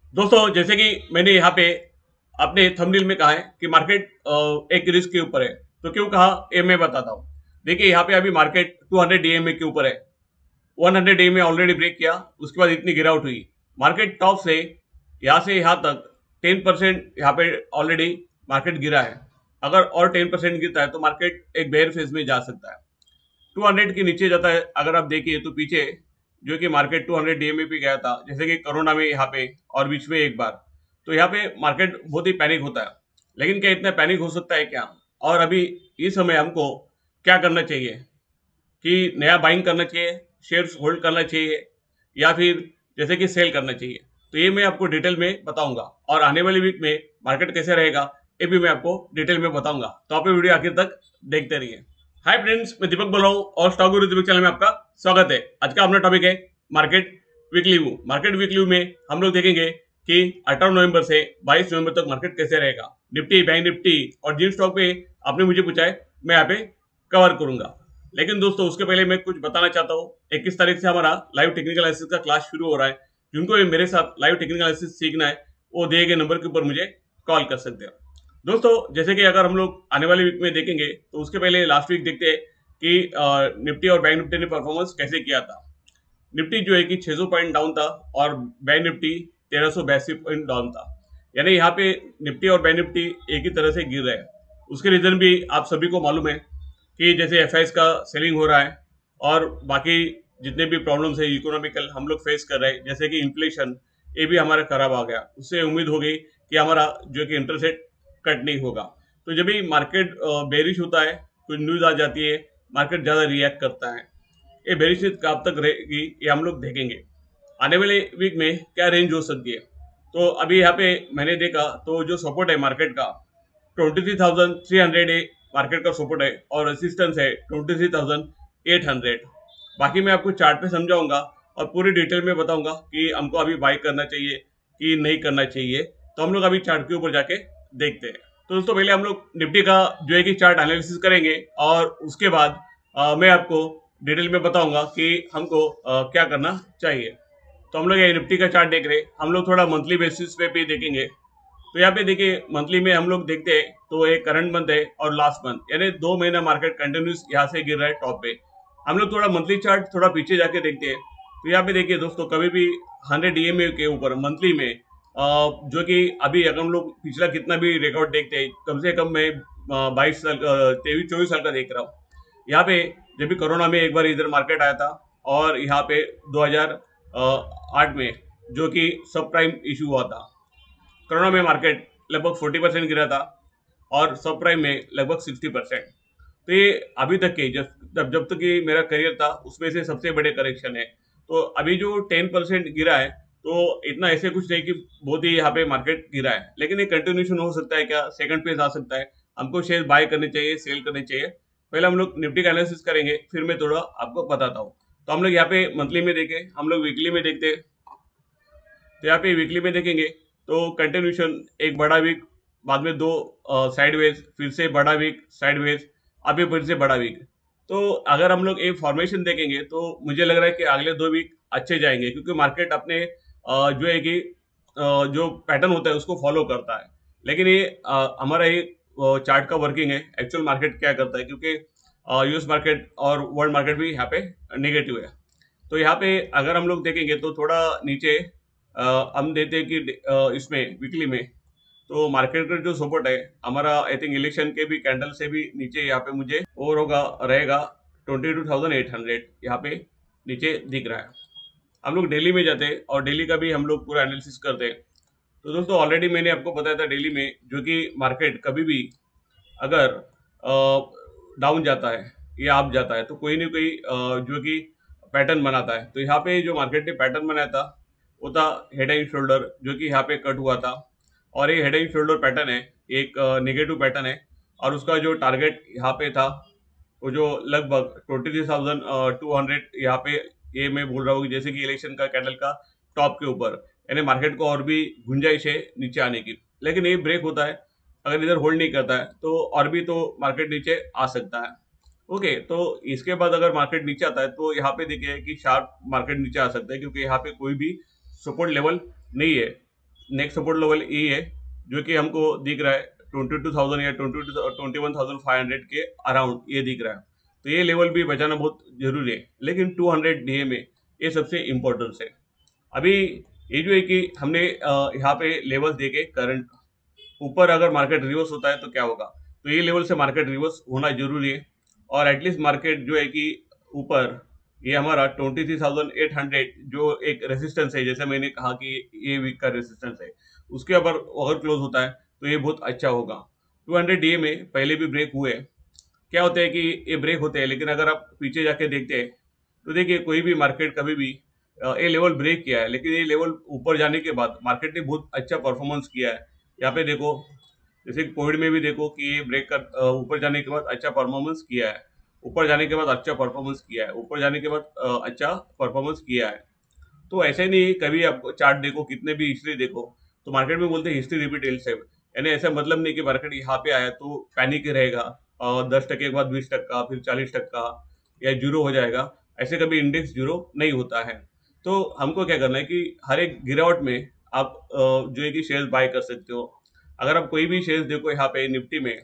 दोस्तों जैसे कि मैंने यहाँ पे अपने थंबनेल में कहा है कि मार्केट एक रिस्क के ऊपर है। तो क्यों कहा ये मैं बताता हूँ। देखिए यहाँ पे अभी मार्केट 200 डीएमए के ऊपर है। 100 डीएमए ऑलरेडी ब्रेक किया, उसके बाद इतनी गिरावट हुई। मार्केट टॉप से यहाँ तक 10% यहाँ पे ऑलरेडी मार्केट गिरा है। अगर और 10% गिरता है तो मार्केट एक बेयर फेज में जा सकता है। 200 के नीचे जाता है अगर आप देखिए तो पीछे जो कि मार्केट 200 डीएमए पे गया था, जैसे कि कोरोना में यहाँ पे और बीच में एक बार। तो यहाँ पे मार्केट बहुत ही पैनिक होता है। लेकिन क्या इतना पैनिक हो सकता है क्या? और अभी इस समय हमको क्या करना चाहिए कि नया बाइंग करना चाहिए, शेयर्स होल्ड करना चाहिए, या फिर जैसे कि सेल करना चाहिए? तो ये मैं आपको डिटेल में बताऊंगा, और आने वाली वीक में मार्केट कैसे रहेगा ये भी मैं आपको डिटेल में बताऊंगा। तो आप ये वीडियो आखिर तक देखते रहिए। हाय फ्रेंड्स, मैं दीपक बोल रहा हूँ और स्टॉक गुरु दीपक चैनल में आपका स्वागत है। आज का अपना टॉपिक है market weekly view. Market weekly view में हम लोग देखेंगे कि 18 नवंबर से 22 नवंबर तक मार्केट कैसे रहेगा। निफ्टी, बैंक निफ्टी और जिन स्टॉक पे आपने मुझे पूछा है मैं यहाँ पे कवर करूंगा। लेकिन दोस्तों उसके पहले मैं कुछ बताना चाहता हूँ। 21 तारीख से हमारा लाइव टेक्निकल एनालिसिस का क्लास शुरू हो रहा है। जिनको भी मेरे साथ लाइव टेक्निकल एनालिसिस सीखना है वो दिए गए नंबर के ऊपर मुझे कॉल कर सकते हैं। दोस्तों जैसे कि अगर हम लोग आने वाले वीक में देखेंगे तो उसके पहले लास्ट वीक देखते हैं कि निफ्टी और बैंक निफ्टी ने परफॉर्मेंस कैसे किया था। निफ्टी जो है कि 600 पॉइंट डाउन था और बैंक निफ्टी 1382 पॉइंट डाउन था। यानी यहाँ पे निफ्टी और बैंक निफ्टी एक ही तरह से गिर रहे हैं। उसके रीजन भी आप सभी को मालूम है कि जैसे एफआईएस का सेलिंग हो रहा है और बाकी जितने भी प्रॉब्लम्स है इकोनॉमिकल हम लोग फेस कर रहे हैं, जैसे कि इन्फ्लेशन, ये भी हमारा खराब आ गया। उससे उम्मीद हो गई कि हमारा जो कि इंटरेस्ट रेट कट नहीं होगा। तो जब भी मार्केट बेरिश होता है, कुछ न्यूज आ जाती है, मार्केट ज्यादा रिएक्ट करता है। ये बेरिश कब तक रहेगी ये हम लोग देखेंगे। आने वाले वीक में क्या रेंज हो सकती है। तो अभी यहाँ पे मैंने देखा तो जो सपोर्ट है मार्केट का 23,300 मार्केट का सपोर्ट है और रेसिस्टेंस है 23,800। बाकी मैं आपको चार्ट पे समझाऊंगा और पूरी डिटेल में बताऊंगा कि हमको अभी बाई करना चाहिए कि नहीं करना चाहिए। तो हम लोग अभी चार्ट के ऊपर जाके देखते हैं। तो दोस्तों पहले हम लोग निफ्टी का जो है कि चार्ट एनालिसिस करेंगे और उसके बाद मैं आपको डिटेल में बताऊंगा कि हमको क्या करना चाहिए। तो हम लोग ये निफ्टी का चार्ट देख रहे हैं। हम लोग थोड़ा मंथली बेसिस पे भी देखेंगे। तो यहाँ पे देखिए मंथली में हम लोग देखते हैं तो एक करंट मंथ है और लास्ट मंथ, यानी 2 महीना मार्केट कंटिन्यूस यहाँ से गिर रहा है टॉप पे। हम लोग थोड़ा मंथली चार्ट थोड़ा पीछे जाके देखते हैं। तो यहाँ पे देखिए दोस्तों, कभी भी 100 डीएमए के ऊपर मंथली में जो कि अभी अगर हम लोग पिछला कितना भी रिकॉर्ड देखते हैं, कम से कम मैं 22 साल 23-24 साल का देख रहा हूँ। यहाँ पे जब भी कोरोना में एक बार इधर मार्केट आया था और यहाँ पे 2008 में जो कि सब प्राइम इशू हुआ था, कोरोना में मार्केट लगभग 40% गिरा था और सब प्राइम में लगभग 60%। तो ये अभी तक के जब तक कि मेरा करियर था उसमें से सबसे बड़े करेक्शन है। तो अभी जो 10% गिरा है तो इतना ऐसे कुछ नहीं कि बहुत ही यहाँ पे मार्केट गिरा है, लेकिन ये कंटिन्यूशन हो सकता है, क्या सेकंड पेज आ सकता है। हमको शेयर बाय करने चाहिए, सेल करने चाहिए। पहले हम लोग निफ्टी का एनालिसिस करेंगे, फिर मैं थोड़ा आपको बताता हूँ। तो हम लोग यहाँ पे मंथली में देखें, हम लोग वीकली में देखते हैं। तो यहाँ पे वीकली में देखेंगे तो कंटिन्यूशन एक बड़ा वीक, बाद में दो साइडवेज, फिर से बड़ा वीक साइडवेज, अभी फिर से बड़ा वीक। तो अगर हम लोग एक फॉर्मेशन देखेंगे तो मुझे लग रहा है कि अगले 2 वीक अच्छे जाएंगे, क्योंकि मार्केट अपने जो है कि जो पैटर्न होता है उसको फॉलो करता है। लेकिन ये हमारा ये चार्ट का वर्किंग है, एक्चुअल मार्केट क्या करता है, क्योंकि यूएस मार्केट और वर्ल्ड मार्केट भी यहाँ पे नेगेटिव है। तो यहाँ पे अगर हम लोग देखेंगे तो थोड़ा नीचे हम देते हैं कि इसमें वीकली में तो मार्केट का जो सपोर्ट है हमारा, आई थिंक इलेक्शन के भी कैंडल से भी नीचे यहाँ पे मुझे और होगा रहेगा 22,800 यहाँ पे नीचे दिख रहा है। हम लोग डेली में जाते हैं और डेली का भी हम लोग पूरा एनालिसिस करते हैं। तो दोस्तों ऑलरेडी मैंने आपको बताया था डेली में जो कि मार्केट कभी भी अगर डाउन जाता है या अप जाता है तो कोई ना कोई जो कि पैटर्न बनाता है। तो यहाँ पे जो मार्केट ने पैटर्न बनाया था वो था हेड एंड शोल्डर, जो कि यहाँ पे कट हुआ था। और ये हेड एंड शोल्डर पैटर्न है, एक नेगेटिव पैटर्न है। और उसका जो टारगेट यहाँ पे था वो जो लगभग 23,200 यहाँ पे, ये मैं बोल रहा हूँ कि जैसे कि इलेक्शन का कैंडल का टॉप के ऊपर, यानी मार्केट को और भी गुंजाइश है नीचे आने की। लेकिन ये ब्रेक होता है, अगर इधर होल्ड नहीं करता है तो और भी तो मार्केट नीचे आ सकता है। ओके, तो इसके बाद अगर मार्केट नीचे आता है तो यहाँ पे देखिए कि शार्प मार्केट नीचे आ सकता है, क्योंकि यहाँ पे कोई भी सपोर्ट लेवल नहीं है। नेक्स्ट सपोर्ट लेवल ये है जो कि हमको दिख रहा है 22,000 या 21,500 के अराउंड ये दिख रहा है। तो ये लेवल भी बचाना बहुत जरूरी है, लेकिन 200 डीएमए ये सबसे इम्पोर्टेंस है। अभी ये जो है कि हमने यहाँ पे लेवल्स देखे करंट, ऊपर अगर मार्केट रिवर्स होता है तो क्या होगा, तो ये लेवल से मार्केट रिवर्स होना जरूरी है। और एटलीस्ट मार्केट जो है कि ऊपर ये हमारा 23,800 जो एक रेजिस्टेंस है, जैसे मैंने कहा कि ये वीक का रेजिस्टेंस है, उसके ऊपर अगर क्लोज होता है तो ये बहुत अच्छा होगा। 200 डीए में पहले भी ब्रेक हुए, क्या होता है कि ये ब्रेक होते हैं, लेकिन अगर आप पीछे जाके देखते हैं तो देखिए कोई भी मार्केट कभी भी ये लेवल ब्रेक किया है, लेकिन ये लेवल ऊपर जाने के बाद मार्केट ने बहुत अच्छा परफॉर्मेंस किया है। यहाँ पे देखो, जैसे कि कोविड में भी देखो कि ये ब्रेक कर ऊपर जाने के बाद अच्छा परफॉर्मेंस किया है, ऊपर जाने के बाद अच्छा परफॉर्मेंस किया है, ऊपर जाने के बाद अच्छा परफॉर्मेंस किया है। तो ऐसे नहीं, कभी आप चार्ट देखो, कितने भी हिस्ट्री देखो, तो मार्केट में बोलते हैं हिस्ट्री रिपीट इटसेल्फ, यानी ऐसा मतलब नहीं कि मार्केट यहाँ पे आया तो पैनिक ही रहेगा और 10% के बाद 20%, फिर 40% या जीरो हो जाएगा। ऐसे कभी इंडेक्स जीरो नहीं होता है। तो हमको क्या करना है कि हर एक गिरावट में आप जो है कि शेयर्स बाय कर सकते हो। अगर आप कोई भी शेयर्स देखो यहाँ पे निफ्टी में,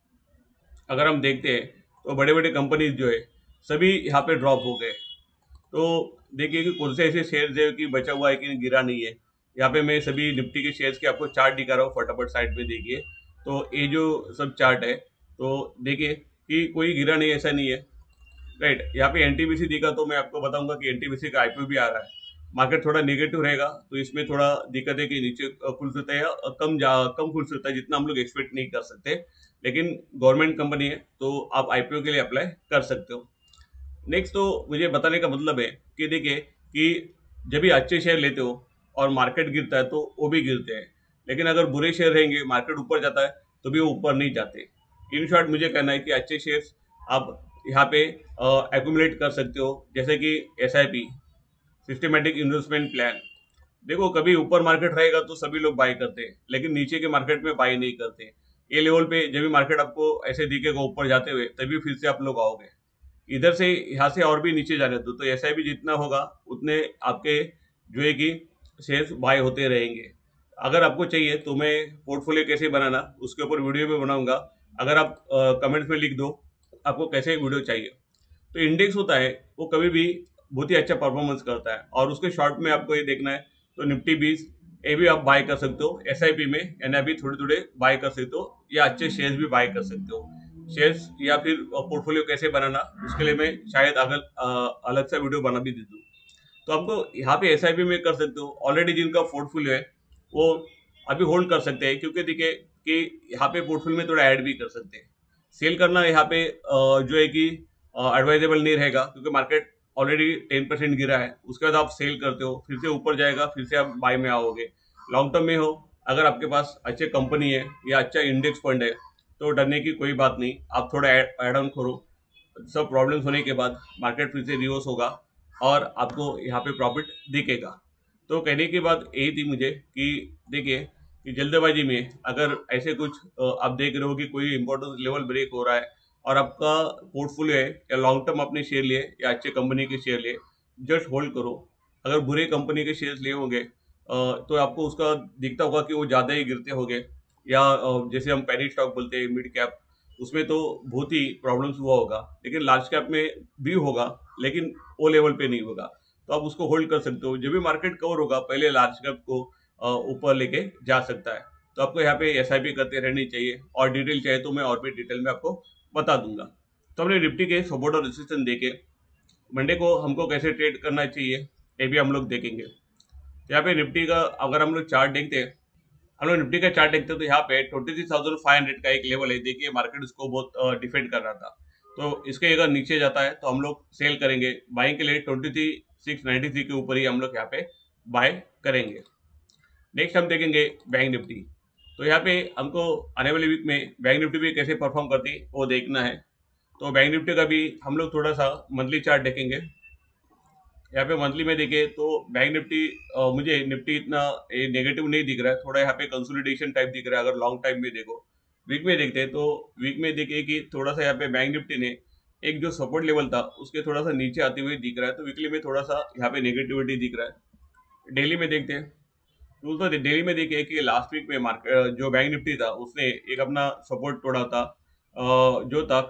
अगर हम देखते हैं तो बड़े बड़े कंपनीज जो है सभी यहाँ पे ड्रॉप हो गए। तो देखिए कि कौन से ऐसे शेयर्स है कि बचा हुआ है कि गिरा नहीं है। यहाँ पे मैं सभी निफ्टी के शेयर्स के आपको चार्ट दिखा रहा हूँ, फटाफट साइड पे देखिए। तो ये जो सब चार्ट है, तो देखिए कि कोई गिरा नहीं, ऐसा नहीं है। राइट, यहाँ पे एनटीपीसी दिखा तो मैं आपको बताऊंगा कि एनटीपीसी का आईपीओ भी आ रहा है। मार्केट थोड़ा नेगेटिव रहेगा तो इसमें थोड़ा दिक्कत है कि नीचे खुल सकता है या कम खुल सकता है, जितना हम लोग एक्सपेक्ट नहीं कर सकते। लेकिन गवर्नमेंट कंपनी है तो आप आईपीओ के लिए अप्लाई कर सकते हो। नेक्स्ट, तो मुझे बताने का मतलब है कि देखिए कि जब भी अच्छे शेयर लेते हो और मार्केट गिरता है तो वो भी गिरते हैं, लेकिन अगर बुरे शेयर रहेंगे, मार्केट ऊपर जाता है तो भी वो ऊपर नहीं जाते। इन शॉर्ट मुझे कहना है कि अच्छे शेयर्स आप यहाँ पे एक्यूमुलेट कर सकते हो, जैसे कि एसआईपी, सिस्टमेटिक इन्वेस्टमेंट प्लान। देखो, कभी ऊपर मार्केट रहेगा तो सभी लोग बाई करते हैं, लेकिन नीचे के मार्केट में बाई नहीं करते। ये लेवल पे जब भी मार्केट आपको ऐसे दिखेगा ऊपर जाते हुए, तभी फिर से आप लोग आओगे। इधर से यहाँ से और भी नीचे जाने दो, तो एसआईपी जितना होगा उतने आपके जो है कि शेयर्स बाय होते रहेंगे। अगर आपको चाहिए तो मैं पोर्टफोलियो कैसे बनाना उसके ऊपर वीडियो भी बनाऊंगा। अगर आप कमेंट्स में लिख दो आपको कैसे वीडियो चाहिए। तो इंडेक्स होता है वो कभी भी बहुत ही अच्छा परफॉर्मेंस करता है, और उसके शॉर्ट में आपको ये देखना है तो निफ्टी 20 ये भी आप बाय कर सकते हो एसआईपी में, यानी अभी थोड़े थोड़े बाय कर सकते हो, या अच्छे शेयर्स भी बाय कर सकते हो। शेयर्स या फिर पोर्टफोलियो कैसे बनाना उसके लिए मैं शायद अलग सा वीडियो बना भी दे दूँ। तो आपको यहाँ पे एसआईपी में कर सकते हो। ऑलरेडी जिनका पोर्टफोलियो है वो अभी होल्ड कर सकते हैं, क्योंकि देखिए कि यहाँ पे पोर्टफोलियो में थोड़ा ऐड भी कर सकते हैं। सेल करना यहाँ पे जो है कि एडवाइजेबल नहीं रहेगा, क्योंकि मार्केट ऑलरेडी 10% गिरा है, उसके बाद आप सेल करते हो, फिर से ऊपर जाएगा, फिर से आप बाय में आओगे। लॉन्ग टर्म में हो, अगर आपके पास अच्छे कंपनी है या अच्छा इंडेक्स फंड है तो डरने की कोई बात नहीं, आप थोड़ा एड ऑन करो। सब प्रॉब्लम्स होने के बाद मार्केट फिर से रिवर्स होगा और आपको यहाँ पे प्रॉफिट दिखेगा। तो कहने की बात यही थी मुझे कि देखिए कि जल्दबाजी में अगर ऐसे कुछ आप देख रहे हो कि कोई इंपॉर्टेंट लेवल ब्रेक हो रहा है और आपका पोर्टफोलियो है या लॉन्ग टर्म अपने शेयर लिए या अच्छे कंपनी के शेयर लिए, जस्ट होल्ड करो। अगर बुरे कंपनी के शेयर्स लिए होंगे तो आपको उसका दिखता होगा कि वो ज़्यादा ही गिरते होंगे, या जैसे हम पेनी स्टॉक बोलते हैं मिड कैप, उसमें तो बहुत ही प्रॉब्लम्स हुआ होगा। लेकिन लार्ज कैप में भी होगा, लेकिन वो लेवल पे नहीं होगा, तो आप उसको होल्ड कर सकते हो। जब भी मार्केट कवर होगा पहले लार्ज कैप को ऊपर लेके जा सकता है। तो आपको यहाँ पे एसआईपी करते रहनी चाहिए, और डिटेल चाहिए तो मैं और भी डिटेल में आपको बता दूंगा। तो हमने निफ्टी के सपोर्ट और रेजिस्टेंस देखे, मंडे को हमको कैसे ट्रेड करना चाहिए ये भी हम लोग देखेंगे। तो यहाँ पे निफ्टी का अगर हम लोग चार्ट देखते हैं, हम लोग निफ्टी का चार्ट देखते हैं तो यहाँ पे 23,500 का एक लेवल है। देखिए मार्केट इसको बहुत डिफेंड कर रहा था, तो इसके अगर नीचे जाता है तो हम लोग सेल करेंगे। बाइंग के लिए 23,693 के ऊपर ही हम लोग यहाँ पे बाय करेंगे। नेक्स्ट हम देखेंगे बैंक निफ्टी। तो यहाँ पे हमको आने वाले वीक में बैंक निफ्टी भी कैसे परफॉर्म करती है वो देखना है। तो बैंक निफ्टी का भी हम लोग थोड़ा सा मंथली चार्ट देखेंगे। यहाँ पे मंथली में देखे तो बैंक निफ्टी मुझे निफ्टी इतना नेगेटिव नहीं दिख रहा है, थोड़ा यहाँ पे कंसोलिडेशन टाइप दिख रहा है अगर लॉन्ग टाइम में देखो। वीक में देखते हैं तो वीक में देखे कि थोड़ा सा यहाँ पे बैंक निफ्टी ने एक जो सपोर्ट लेवल था उसके थोड़ा सा नीचे आते हुए दिख रहा है, तो वीकली में थोड़ा सा यहाँ पे नेगेटिविटी दिख रहा है। डेली में देखते हैं दोस्तों दिल्ली में देखिए कि लास्ट वीक में मार्केट जो बैंक निफ्टी था उसने एक अपना सपोर्ट तोड़ा था, जो था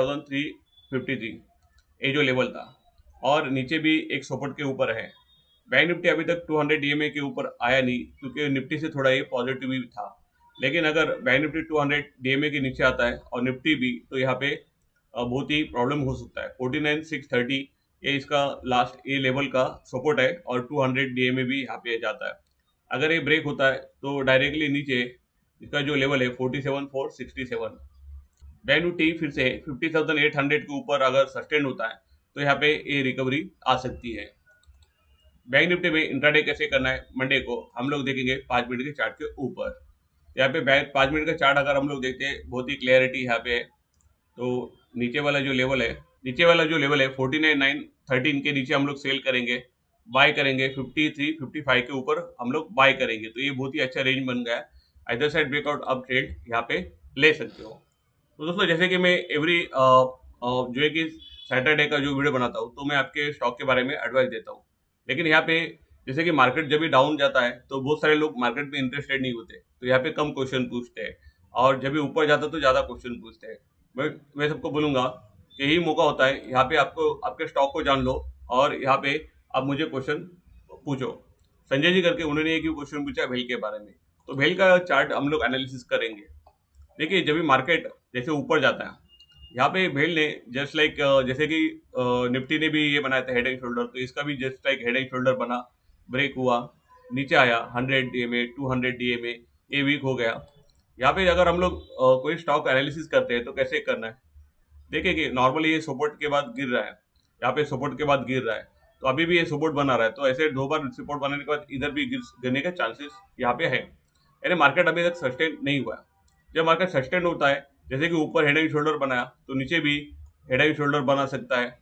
50,353, ये जो लेवल था, और नीचे भी एक सपोर्ट के ऊपर है। बैंक निफ्टी अभी तक 200 डीएमए के ऊपर आया नहीं, क्योंकि निफ्टी से थोड़ा ये पॉजिटिव भी था। लेकिन अगर बैंक निफ्टी 200 डीएमए के नीचे आता है और निफ्टी भी, तो यहाँ पे बहुत ही प्रॉब्लम हो सकता है। 49,630 ये इसका लास्ट ये लेवल का सपोर्ट है, और 200 डीएमए भी यहाँ पे जाता है। अगर ये ब्रेक होता है तो डायरेक्टली नीचे इसका जो लेवल है 47,467, बैंक निफ्टी फिर से 50,800 के ऊपर अगर सस्टेन होता है तो यहाँ पे ये रिकवरी आ सकती है। बैंक निफ्टी में इंट्राडे कैसे करना है मंडे को हम लोग देखेंगे 5 मिनट के चार्ट के ऊपर। यहाँ पे बैंक 5 मिनट का चार्ट अगर हम लोग देखते हैं, बहुत ही क्लियरिटी यहाँ पे है। तो नीचे वाला जो लेवल है, नीचे वाला जो लेवल है 49,913 के नीचे हम लोग सेल करेंगे, बाय करेंगे 53,55 के ऊपर हम लोग बाय करेंगे। तो ये बहुत ही अच्छा रेंज बन गया है। इधर साइड ब्रेकआउट अप ट्रेड यहाँ पे ले सकते हो। तो दोस्तों जैसे कि मैं एवरी जो है कि सैटरडे का जो वीडियो बनाता हूँ, तो मैं आपके स्टॉक के बारे में एडवाइस देता हूँ। लेकिन यहाँ पे जैसे कि मार्केट जब भी डाउन जाता है तो बहुत सारे लोग मार्केट में इंटरेस्टेड नहीं होते, तो यहाँ पे कम क्वेश्चन पूछते हैं, और जब भी ऊपर जाता है तो ज़्यादा क्वेश्चन पूछते हैं। मैं सबको बोलूंगा कि यही मौका होता है, यहाँ पे आपको आपके स्टॉक को जान लो, और यहाँ पे आप मुझे क्वेश्चन पूछो। संजय जी करके उन्होंने एक ही क्वेश्चन पूछा भेल के बारे में, तो भेल का चार्ट हम लोग एनालिसिस करेंगे। देखिए जब भी मार्केट जैसे ऊपर जाता है, यहाँ पे भेल ने जस्ट लाइक जैसे कि निफ्टी ने भी ये बनाया था हेड एंड शोल्डर, तो इसका भी just like head and shoulder बना, ब्रेक हुआ, नीचे आया 100 डीएमए 200 डीएमए, ये वीक हो गया। यहाँ पे अगर हम लोग कोई स्टॉक एनालिसिस करते हैं तो कैसे करना है, देखिए कि नॉर्मली ये सपोर्ट के बाद गिर रहा है, यहाँ पे सपोर्ट के बाद गिर रहा है, तो अभी भी ये सपोर्ट बना रहा है, तो ऐसे 2 बार सपोर्ट बनाने के बाद इधर भी गिरने का चांसेस यहाँ पे है, यानी मार्केट अभी तक सस्टेन नहीं हुआ है। जब मार्केट सस्टेन होता है, जैसे कि ऊपर हेड एंड शोल्डर बनाया, तो नीचे भी हेड एंड शोल्डर बना सकता है,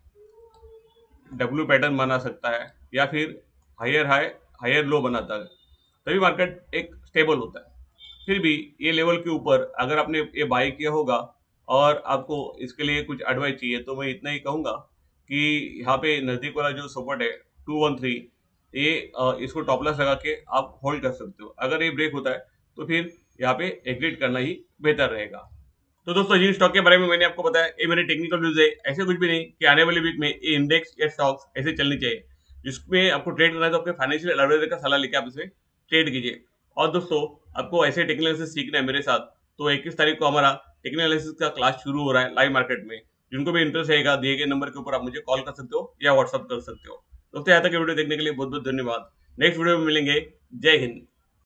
डब्ल्यू पैटर्न बना सकता है, या फिर हायर हाई हायर लो बनाता है, तभी मार्केट एक स्टेबल होता है। फिर भी ये लेवल के ऊपर अगर आपने ये बाय किया होगा और आपको इसके लिए कुछ एडवाइस चाहिए, तो मैं इतना ही कहूँगा कि यहाँ पे नज़दीक वाला जो सपोर्ट है 213, ये इसको टॉप लॉस लगा के आप होल्ड कर सकते हो। अगर ये ब्रेक होता है तो फिर यहाँ पे एग्जिट करना ही बेहतर रहेगा। तो दोस्तों जिन स्टॉक के बारे में मैंने आपको बताया, ये मेरे टेक्निकल व्यूज है, ऐसे कुछ भी नहीं कि आने वाले वीक में ये इंडेक्स या स्टॉक्स ऐसे चलनी चाहिए। जिसमें आपको ट्रेड करना है तो आपके फाइनेंशियल एडवाइजर का सलाह लेके आप इसे ट्रेड कीजिए। और दोस्तों आपको ऐसे टेक्निकल एनालिसिस सीखना है मेरे साथ, तो 21 तारीख को हमारा टेक्निकल एनालिसिस का क्लास शुरू हो रहा है लाइव मार्केट में। जिनको भी इंटरेस्ट रहेगा, दिए गए नंबर के ऊपर आप मुझे कॉल कर सकते हो या व्हाट्सअप कर सकते हो। दोस्तों यहाँ तक वीडियो देखने के लिए बहुत बहुत धन्यवाद। नेक्स्ट वीडियो में मिलेंगे। जय हिंद।